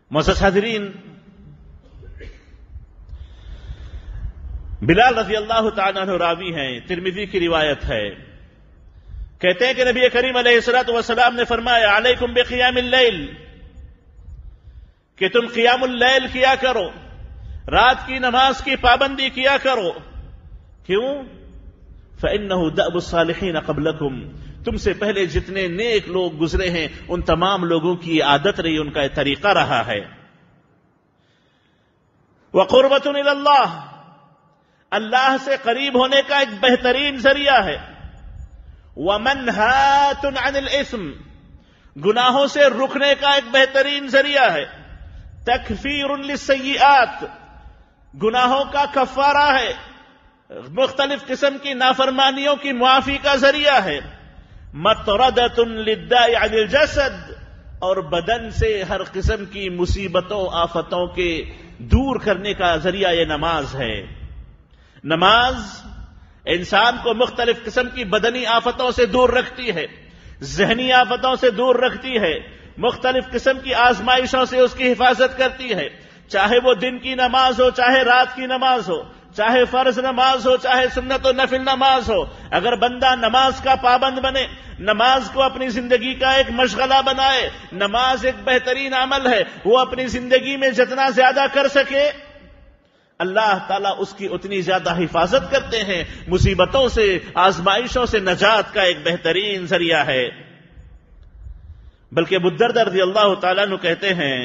معزز حاضرین، بلال رضی اللہ تعالیٰ عنہ راوی ہیں، ترمذی کی روایت ہے، کہتے ہیں کہ نبی کریم علیہ الصلوۃ والسلام نے فرمایا علیکم بقیام اللیل، کہ تم قیام اللیل کیا کرو، رات کی نماز کی پابندی کیا کرو۔ کیوں؟ فإنہ دأب الصالحین قبلکم، تم سے پہلے جتنے نیک لوگ گزرے ہیں ان تمام لوگوں کی عادت رہی، ان کا طریقہ رہا ہے۔ وقربۃ الی اللہ، اللہ سے قریب ہونے کا ایک بہترین ذریعہ ہے۔ ومنہاۃ عن الاسم، گناہوں سے رکنے کا ایک بہترین ذریعہ ہے۔ تکفیر للسیئات، گناہوں کا کفارہ ہے، مختلف قسم کی نافرمانیوں کی معافی کا ذریعہ ہے۔ مطردۃ للداء عن الجسد، اور بدن سے ہر قسم کی مصیبتوں آفتوں کے دور کرنے کا ذریعہ یہ نماز ہے۔ نماز انسان کو مختلف قسم کی بدنی آفتوں سے دور رکھتی ہے، ذہنی آفتوں سے دور رکھتی ہے، مختلف قسم کی آزمائشوں سے اس کی حفاظت کرتی ہے، چاہے وہ دن کی نماز ہو، چاہے رات کی نماز ہو، چاہے فرض نماز ہو، چاہے سنت و نفل نماز ہو۔ اگر بندہ نماز کا پابند بنے، نماز کو اپنی زندگی کا ایک مشغلہ بنائے، نماز ایک بہترین عمل ہے، وہ اپنی زندگی میں جتنا زیادہ کر سکے اللہ تعالیٰ اس کی اتنی زیادہ حفاظت کرتے ہیں، مصیبتوں سے، آزمائشوں سے نجات کا ایک بہترین ذریعہ ہے۔ بلکہ ابو الدرداء رضی اللہ تعالیٰ عنہ کہتے ہیں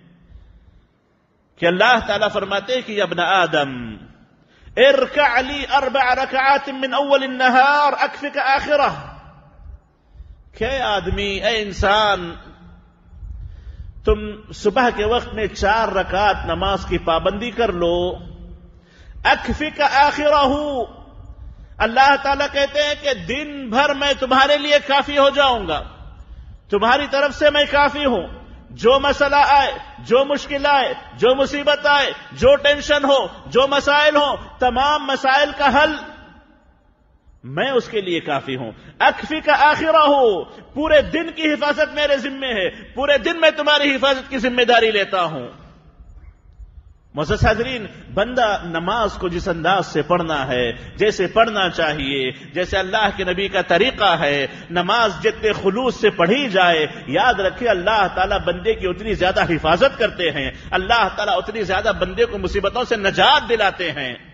کہ اللہ تعالیٰ فرماتے ہیں کہ یا ابن آدم ارکع لی 4 رکعات من اول النہار اکفک آخرہ، کہ اے آدمی، اے انسان، تم صبح کے وقت میں 4 رکعات نماز کی پابندی کر لو، اکفک آخرہ، اللہ تعالیٰ کہتے ہیں کہ دن بھر میں تمہارے لیے کافی ہو جاؤں گا، تمہاری طرف سے میں کافی ہوں۔ جو مسئلہ آئے، جو مشکل آئے، جو مصیبت آئے، جو ٹینشن ہو، جو مسائل ہو، تمام مسائل کا حل میں اس کے لیے کافی ہوں۔ اکفی کا آخرہ ہو، پورے دن کی حفاظت میرے ذمے ہے، پورے دن میں تمہاری حفاظت کی ذمہ داری لیتا ہوں۔ معزز حاضرین، بندہ نماز کو جس انداز سے پڑھنا ہے، جیسے پڑھنا چاہیے، جیسے اللہ کے نبی کا طریقہ ہے، نماز جتنے خلوص سے پڑھی جائے، یاد رکھے اللہ تعالیٰ بندے کی اتنی زیادہ حفاظت کرتے ہیں، اللہ تعالیٰ اتنی زیادہ بندے کو مصیبتوں سے نجات دلاتے ہیں۔